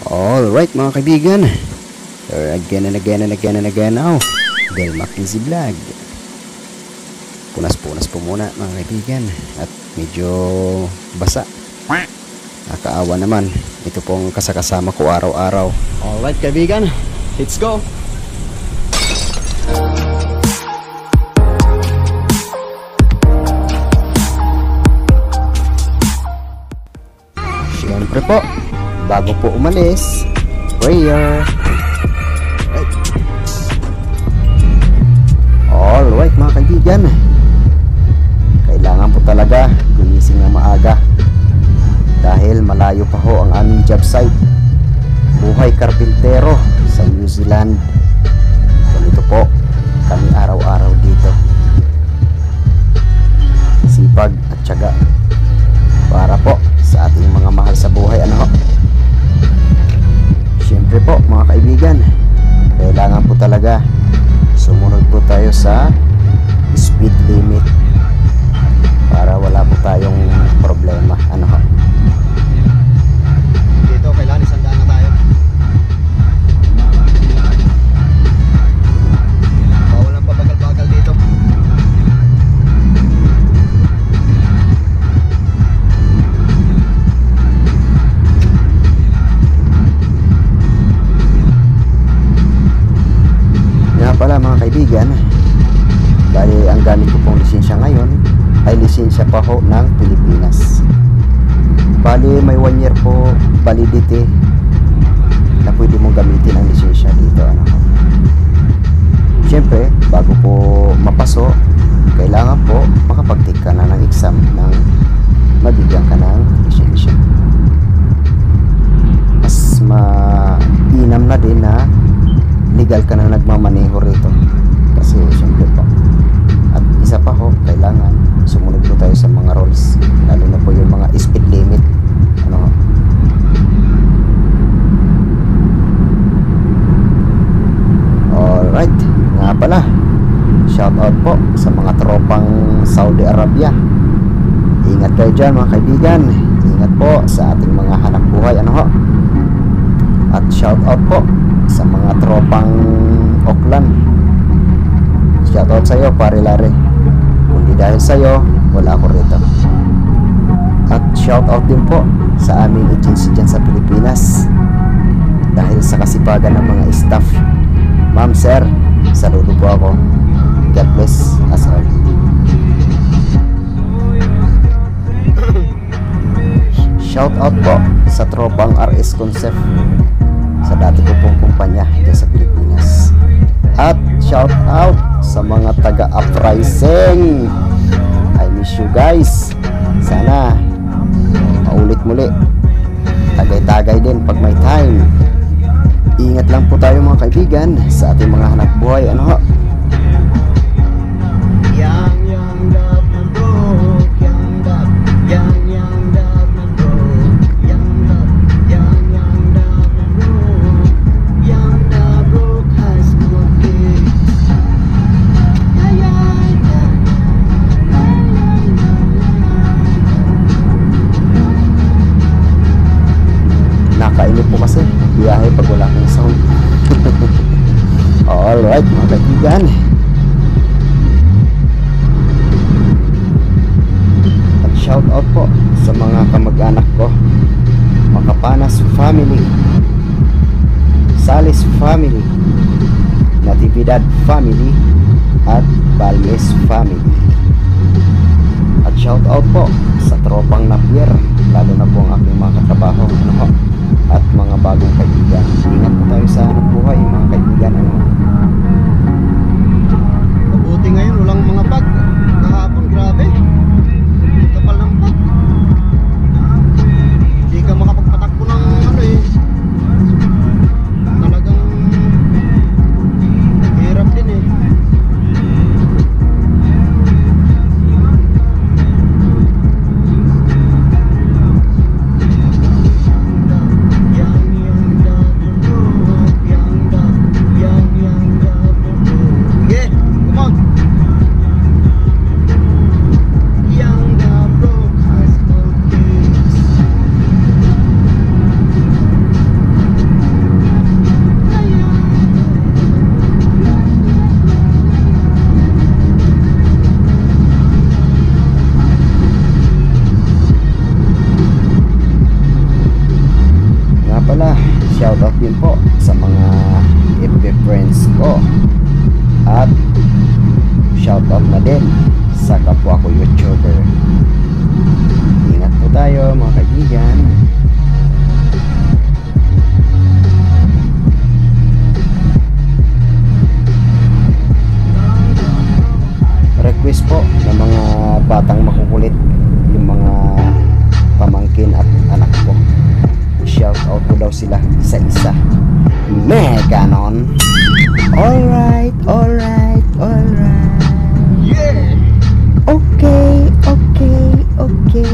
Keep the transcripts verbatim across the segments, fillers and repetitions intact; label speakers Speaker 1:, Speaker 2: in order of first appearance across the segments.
Speaker 1: Alright mga kaibigan, here again and again and again and again now, Del Mackenzie Vlog. Punas-punas po muna mga kaibigan at medyo basa. Nakakaawa naman, ito pong kasakasama ko araw-araw. Alright kaibigan, let's go! Siyempre po, bago po umalis, prayer. Right. Alright mga kaibigan, kailangan po talaga gumising na maaga dahil malayo pa ho ang aming job site. Buhay karpintero sa New Zealand. Ganito po kami araw-araw dito. Sipag at tiyaga para po sa ating mga mahal sa buhay. Ano ho? Siyempre po mga kaibigan, kailangan po talaga sumunod po tayo sa speed limit para wala po tayong problema. Ano ho? Dito kailangan isandaan na tayo. Bawal ang pabagal-bagal dito. Pala mga kaibigan, bali ang gamit ko pong lisensya ngayon ay lisensya pa ho ng Pilipinas. Bali may one year po validity na pwede mong gamitin ang lisensya dito. Ano ho? Siyempre bago po mapaso, kailangan po makapag-take ka na ng exam ng mabigyan ka ng lisensya. Mas mainam na din na legal ka na nagmamaneho rito kasi siyempre po, at isa pa ho, kailangan sumunod po tayo sa mga rules, lalo na po yung mga speed limit. Ano ho? Alright, nga pala, shout out po sa mga tropang Saudi Arabia. Ingat kayo dyan mga kaibigan, ingat po sa ating mga hanap buhay. Ano ho? At shout out po sa mga tropang Auckland. Shoutout sa iyo pare Larry, kundi dahil sa iyo wala ako rito. At shoutout din po sa aming agency dyan sa Pilipinas dahil sa kasipagan ng mga staff. Ma'am, sir, saludo po ako. God bless us all. Shoutout po sa tropang R S Concept sa dati ko pong kumpanya dyan sa Pilipinas. At shout out sa mga taga-uprising. I miss you guys. Sana maulit muli. Tagay-tagay din pag may time. Ingat lang po tayo mga kaibigan sa ating mga hanap buhay. Ano ho? Yang yang dap mandok, yang dap, yang yang dap mandok, yang dap, yang yang dap mandok, yang dap broke high school kids. Ay ay ay. Nakainip po kasi biyahe pag wala kang sound. Alright mga kaibigan, at shout out po sa mga kamag-anak ko, Makapanas family, Salis family, Natividad family, at Balmes family. At shout out po sa tropang Napier, lalo na po ang aking mga katrabaho. Ano ho? At mga bagong kaibigan. Ingat po tayo sa hanap buhay mga kaibigan. Ano? Mabuti ngayon walang mga bag. Kahapon grabe, kapal ng bag. Hindi ka makapagpatakbo ng ano eh. Talagang hirap din eh. pala, shoutout din po sa mga F B friends ko. At shoutout na din sa kapwa ko YouTuber. Ingat po tayo mga kaibigan. Request po ng mga batang makukulit, yung mga pamangkin at anak ko. Shout out ko daw sila isa-isa. Meganon. Alright, alright, alright. Yeah. Okay, okay, okay.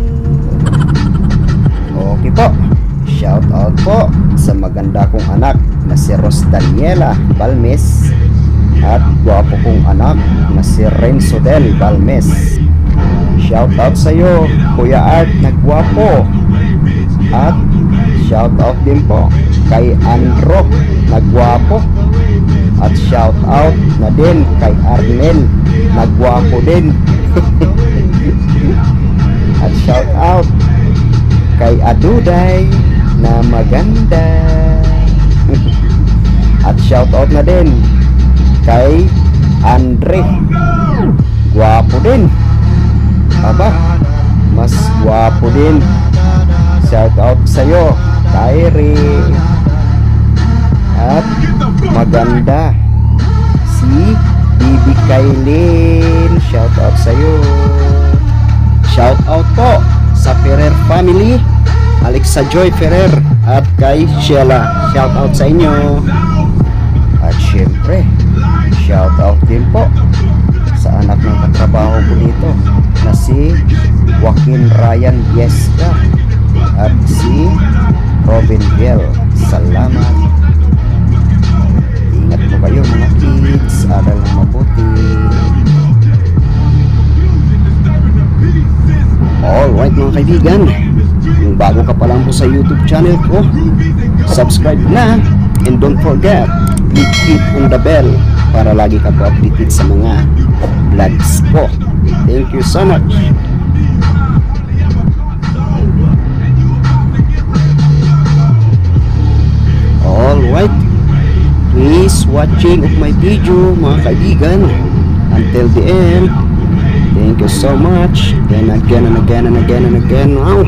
Speaker 1: Okay po. Shout out po sa maganda kong anak na si Ros Daniela Balmes at gwapo kong anak na si Renzo Del Balmes. Shout out sa iyo, Kuya Art na gwapo. At shout out din po kay Andro na gwapo. At shout out na din kay Arnel na gwapo din. At shout out kay Aduday na maganda. At shout out na din kay Andre, gwapo din. Aba, mas gwapo din. Shout out sa'yo, Kyrie. At maganda si Bibi Kailin. Shout out sa'yo. Shout out po sa Ferrer family, Alexa Joy Ferrer at kay Sheila. Shout out sa inyo. At syempre, shout out din po sa anak ng katrabaho ko dito na si Joaquin Ryan Yesca at si Robin Bell. Salamat. Ingat po kayo mga kids, aral ng mabuti. Alright mga kaibigan, kung bago ka pa lang po sa YouTube channel ko, subscribe na, and don't forget, click hit on the bell para lagi ka po updated sa mga vlogs ko. Thank you so much. Alright, please watching of my video mga kaibigan until the end. Thank you so much. Then again and again and again and again. Wow.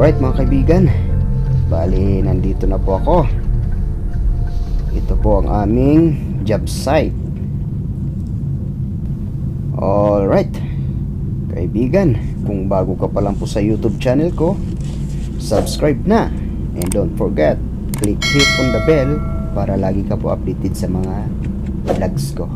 Speaker 1: Alright mga kaibigan, bali nandito na po ako. Ito po ang aming job site. Alright kaibigan, kung bago ka pa lang po sa YouTube channel ko, subscribe na. And don't forget, click hit on the bell para lagi ka po updated sa mga vlogs ko.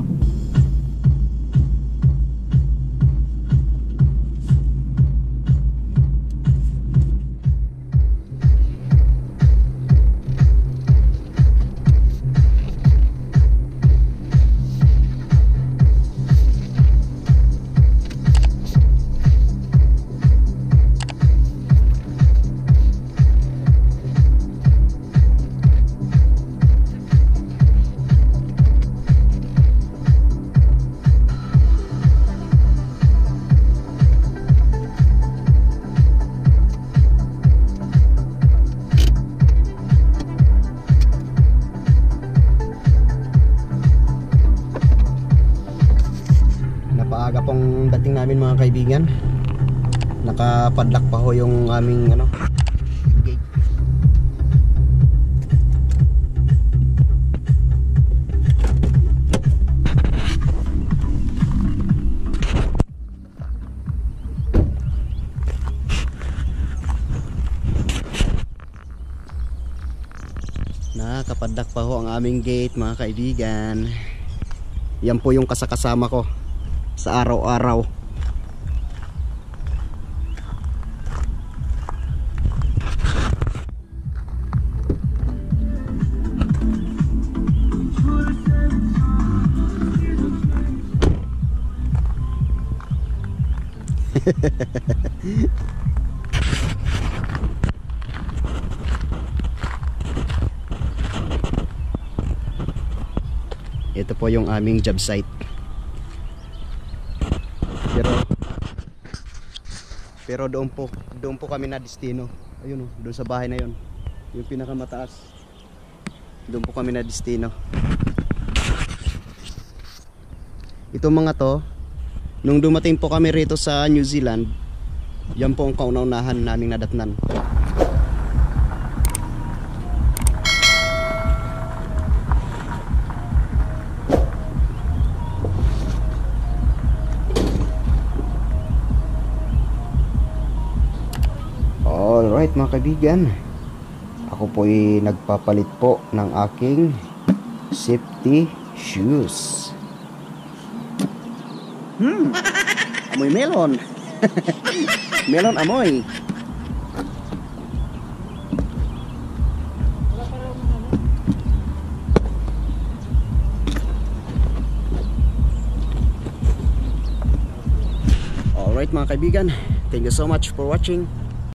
Speaker 1: Napaaga pong dating namin mga kaibigan. Nakapadlock pa ho yung aming ano, gate. Nakapadlock pa ho ang aming gate mga kaibigan. Yan po yung kasakasama ko sa araw-araw. Ito po yung aming job site. Pero Pero doon po, doon po kami na destino. Ayun oh, doon sa bahay na 'yon. Yung pinakamataas. Doon po kami na destino. Itong mga to, nung dumating po kami rito sa New Zealand, yan po ang kauna-unahan naming nadatnan. Alright mga kaibigan, ako po ay nagpapalit po ng aking safety shoes. Hmm, amoy melon. Melon amoy. Alright mga kaibigan, thank you so much for watching.